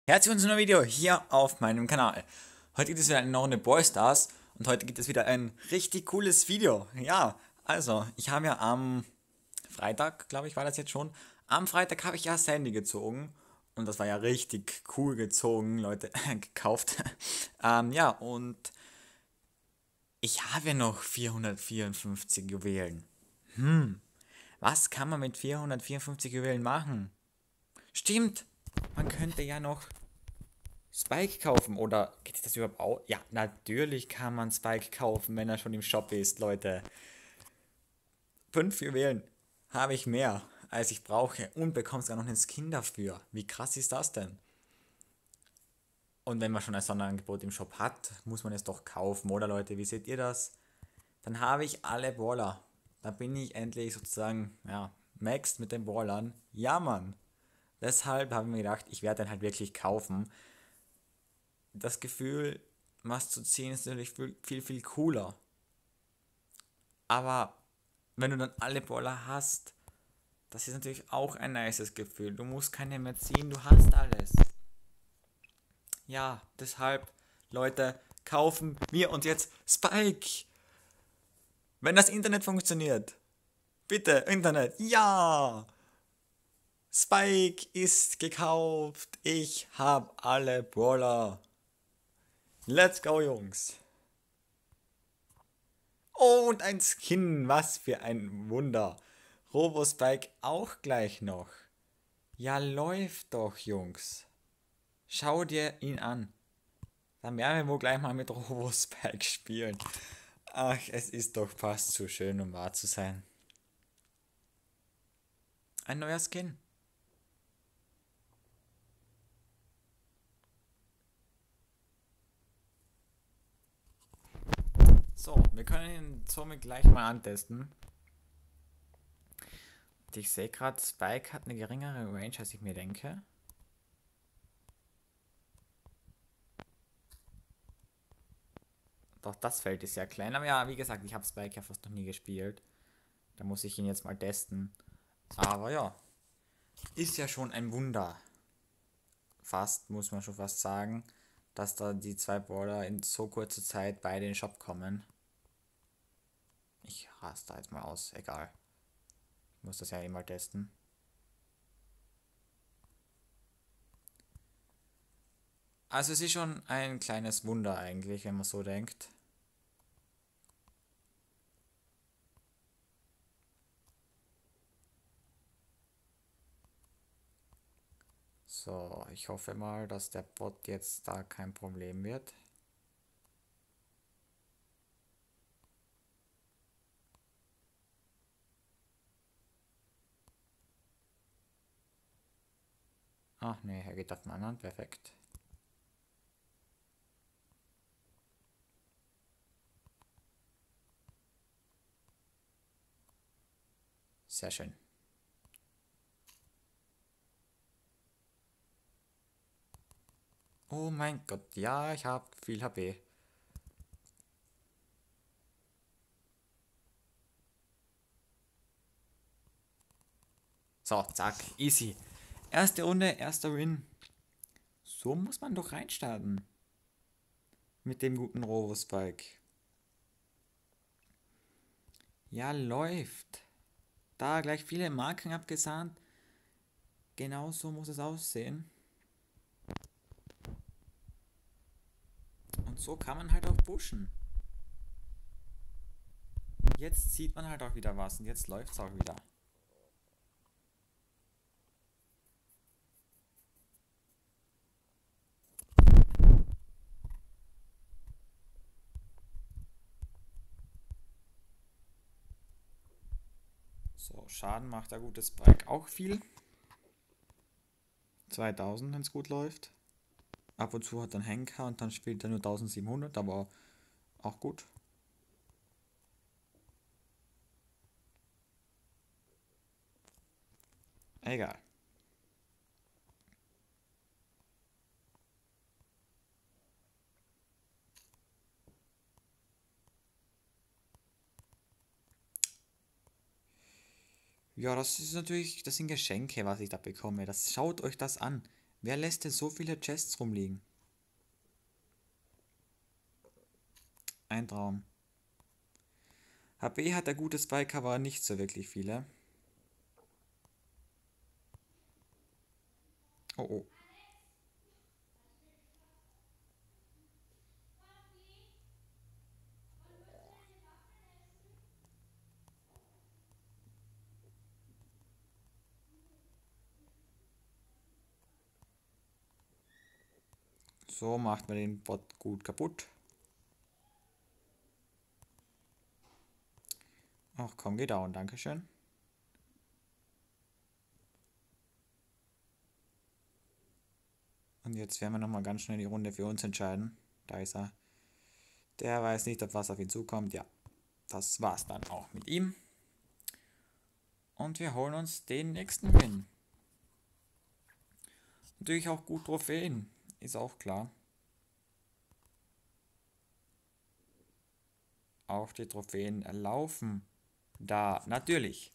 Herzlich willkommen zu einem Video hier auf meinem Kanal. Heute gibt es wieder eine neue Runde Brawl Stars und heute gibt es wieder ein richtig cooles Video. Ja, also, ich habe ja am Freitag, glaube ich, war das jetzt schon. Am Freitag habe ich ja Sandy gezogen und das war ja richtig cool gezogen, Leute, gekauft. Ja, und ich habe ja noch 454 Juwelen. Was kann man mit 454 Juwelen machen? Stimmt, man könnte ja noch Spike kaufen oder geht das überhaupt auch? Ja, natürlich kann man Spike kaufen, wenn er schon im Shop ist, Leute. 5 Juwelen habe ich mehr, als ich brauche und bekomme sogar noch einen Skin dafür. Wie krass ist das denn? Und wenn man schon ein Sonderangebot im Shop hat, muss man es doch kaufen, oder Leute? Wie seht ihr das? Dann habe ich alle Brawler. Da bin ich endlich sozusagen, ja, maxed mit den Brawlern. Ja, Mann. Deshalb habe ich mir gedacht, ich werde den halt wirklich kaufen. Das Gefühl, was zu ziehen, ist natürlich viel, viel cooler. Aber wenn du dann alle Brawler hast, das ist natürlich auch ein nices Gefühl. Du musst keine mehr ziehen, du hast alles. Ja, deshalb, Leute, kaufen wir uns jetzt Spike. Wenn das Internet funktioniert. Bitte, Internet. Ja! Spike ist gekauft. Ich habe alle Brawler. Let's go, Jungs. Und ein Skin, was für ein Wunder. Robo-Spike auch gleich noch. Ja, läuft doch, Jungs. Schau dir ihn an. Dann werden wir wohl gleich mal mit Robo-Spike spielen. Ach, es ist doch fast zu schön, um wahr zu sein. Ein neuer Skin. So, wir können ihn somit gleich mal antesten. Und ich sehe gerade, Spike hat eine geringere Range, als ich mir denke. Doch das Feld ist sehr klein. Aber ja, wie gesagt, ich habe Spike ja fast noch nie gespielt. Da muss ich ihn jetzt mal testen. Aber ja, ist ja schon ein Wunder. Fast, muss man schon fast sagen, dass da die zwei Brawler in so kurzer Zeit beide in den Shop kommen. Ich raste da jetzt mal aus, egal. Ich muss das ja eh mal testen. Also es ist schon ein kleines Wunder eigentlich, wenn man so denkt. So, ich hoffe mal, dass der Bot jetzt da kein Problem wird. Ach nee, er geht auf den anderen, perfekt. Sehr schön. Oh mein Gott, ja, ich habe viel HP. So, zack, easy. Erste Runde, erster Win. So muss man doch reinstarten. Mit dem guten Robo-Spike. Ja, läuft. Da gleich viele Marken abgesahnt. Genau so muss es aussehen. Und so kann man halt auch pushen. Jetzt sieht man halt auch wieder was und jetzt läuft es auch wieder. So, Schaden macht der gute Spike auch viel. 2000, wenn es gut läuft. Ab und zu hat er einen Henker und dann spielt er nur 1700, aber auch gut. Egal. Ja, das ist natürlich, das sind Geschenke, was ich da bekomme. Das schaut euch das an. Wer lässt denn so viele Chests rumliegen? Ein Traum. HP hat der gute Spike, aber nicht so wirklich viele. Oh oh. So macht man den Bot gut kaputt. Ach komm, geh down, dankeschön. Und jetzt werden wir nochmal ganz schnell die Runde für uns entscheiden. Da ist er. Der weiß nicht, ob was auf ihn zukommt. Ja, das war's dann auch mit ihm. Und wir holen uns den nächsten Win. Natürlich auch gut Trophäen, ist auch klar. Auch die Trophäen laufen da, natürlich.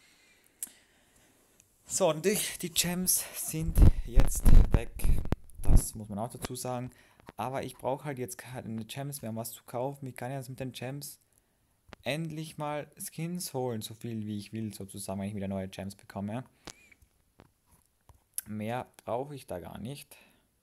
So, natürlich, die Gems sind jetzt weg. Das muss man auch dazu sagen. Aber ich brauche halt jetzt keine Gems mehr, um was zu kaufen. Ich kann jetzt mit den Gems endlich mal Skins holen, so viel wie ich will, sozusagen, wenn ich wieder neue Gems bekomme. Mehr brauche ich da gar nicht.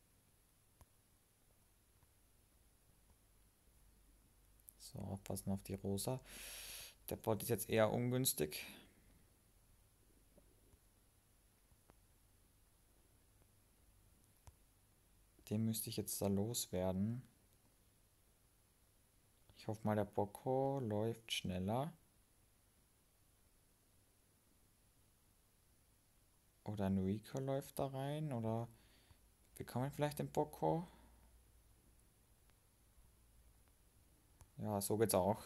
So, aufpassen auf die Rosa. Der Bot ist jetzt eher ungünstig. Den müsste ich jetzt da loswerden. Ich hoffe mal, der Bocco läuft schneller. Oder ein Rico läuft da rein. Oder bekommen wir vielleicht den Bocco? Ja, so geht's auch.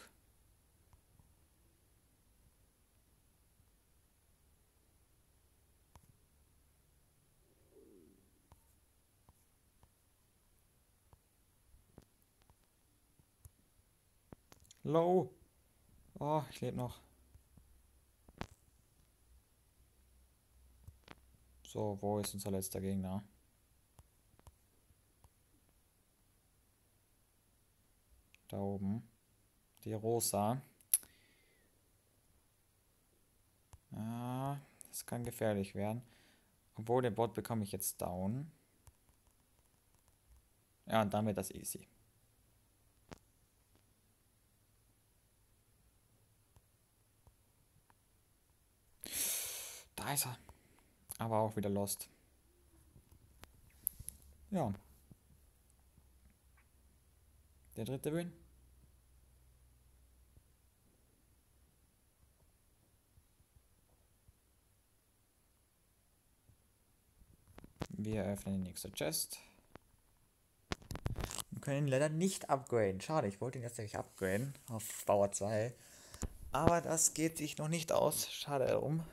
Low. Oh, ich lebe noch. So, wo ist unser letzter Gegner? Da oben. Die Rosa. Ah, das kann gefährlich werden. Obwohl, den Bot bekomme ich jetzt down. Ja, und dann wird das easy. Da ist er. Aber auch wieder lost. Ja. Der dritte Win. Wir öffnen die nächste Chest. Wir können ihn leider nicht upgraden. Schade, ich wollte ihn jetzt nämlich upgraden auf Power 2. Aber das geht sich noch nicht aus. Schade darum.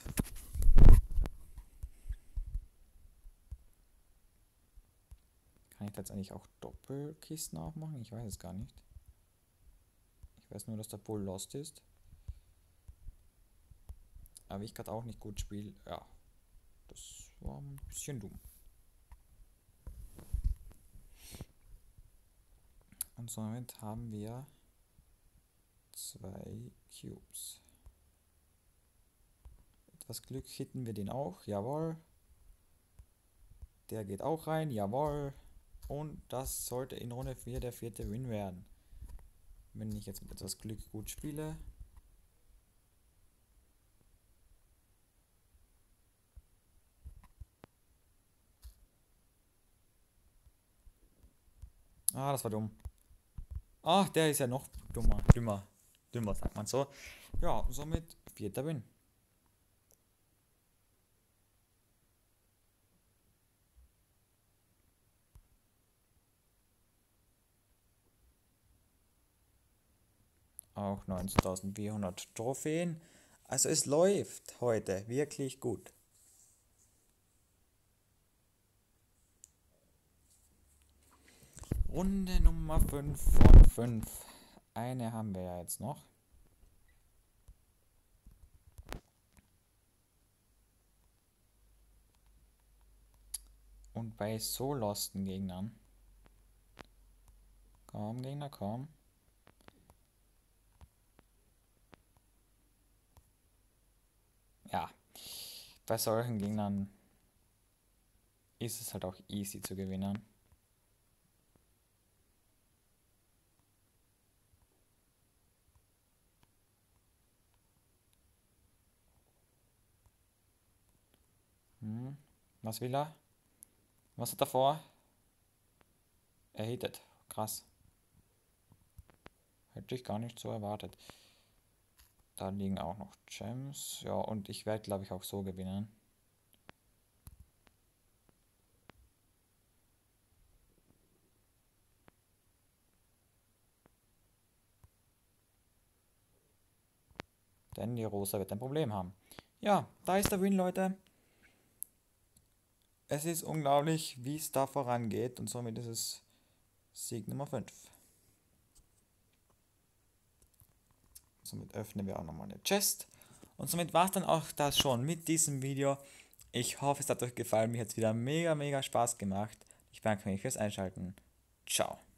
Kann ich jetzt eigentlich auch Doppelkisten aufmachen? Ich weiß es gar nicht. Ich weiß nur, dass der Bull lost ist. Aber ich gerade auch nicht gut spiele. Ja, das war ein bisschen dumm. Und somit haben wir 2 Cubes. Etwas Glück hitten wir den auch. Jawohl. Der geht auch rein. Jawohl. Und das sollte in Runde 4 der 4. Win werden. Wenn ich jetzt mit etwas Glück gut spiele. Ah, das war dumm. Ach, der ist ja noch dümmer, sagt man so. Ja, somit 4. Win. Auch 19.400 Trophäen. Also es läuft heute wirklich gut. Runde Nummer 5 von 5. Eine haben wir ja jetzt noch. Und bei so losten Gegnern. Komm, Gegner, komm. Ja, bei solchen Gegnern ist es halt auch easy zu gewinnen. Was will er? Was hat er vor? Er hittet. Krass. Hätte ich gar nicht so erwartet. Da liegen auch noch Gems. Ja, und ich werde, glaube ich, auch so gewinnen. Denn die Rosa wird ein Problem haben. Ja, da ist der Win, Leute. Es ist unglaublich, wie es da vorangeht. Und somit ist es Sieg Nummer 5. Somit öffnen wir auch nochmal eine Chest. Und somit war es dann auch das schon mit diesem Video. Ich hoffe, es hat euch gefallen. Mir hat es wieder mega Spaß gemacht. Ich danke mich fürs Einschalten. Ciao.